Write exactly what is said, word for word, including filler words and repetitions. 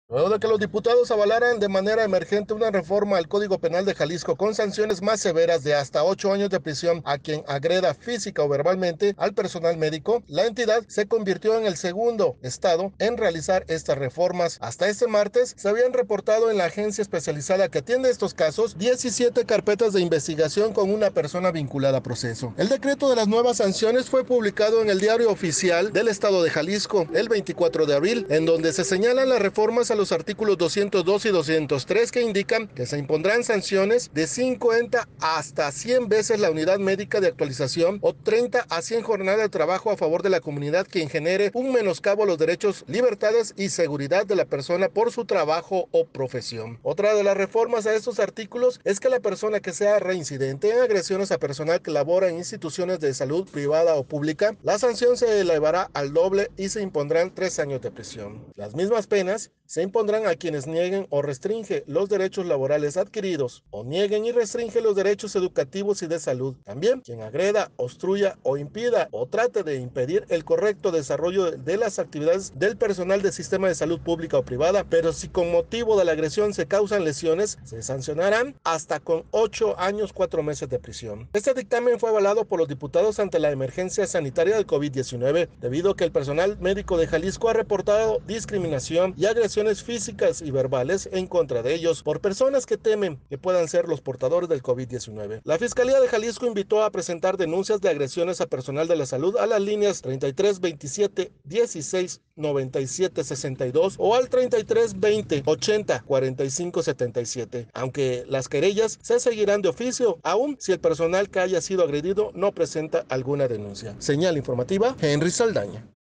Luego de que los diputados avalaran de manera emergente una reforma al Código Penal de Jalisco con sanciones más severas de hasta ocho años de prisión a quien agreda física o verbalmente al personal médico, la entidad se convirtió en el segundo estado en realizar estas reformas. Hasta este martes se habían reportado en la agencia especializada que atiende estos casos diecisiete carpetas de investigación con una persona vinculada a proceso. El decreto de las nuevas sanciones fue publicado en el Diario Oficial del Estado de Jalisco el veinticuatro de abril, en donde se señalan las reformas a los artículos doscientos dos y doscientos tres que indican que se impondrán sanciones de cincuenta hasta cien veces la unidad médica de actualización o treinta a cien jornadas de trabajo a favor de la comunidad quien genere un menoscabo a los derechos, libertades y seguridad de la persona por su trabajo o profesión. Otra de las reformas a estos artículos es que la persona que sea reincidente en agresiones a personal que labora en instituciones de salud privada o pública, la sanción se elevará al doble y se impondrán tres años de prisión. Las mismas penas se impondrán a quienes nieguen o restringen los derechos laborales adquiridos o nieguen y restringen los derechos educativos y de salud. También quien agreda, obstruya o impida o trate de impedir el correcto desarrollo de las actividades del personal del sistema de salud pública o privada, pero si con motivo de la agresión se causan lesiones, se sancionarán hasta con ocho años, cuatro meses de prisión. Este dictamen fue avalado por los diputados ante la emergencia sanitaria del COVID diecinueve, debido a que el personal médico de Jalisco ha reportado discriminación y agresión físicas y verbales en contra de ellos por personas que temen que puedan ser los portadores del COVID diecinueve. La Fiscalía de Jalisco invitó a presentar denuncias de agresiones a personal de la salud a las líneas treinta y tres veintisiete dieciséis noventa y siete sesenta y dos o al treinta y tres veinte ochenta cuarenta y cinco setenta y siete, aunque las querellas se seguirán de oficio, aun si el personal que haya sido agredido no presenta alguna denuncia. Señal informativa, Henry Saldaña.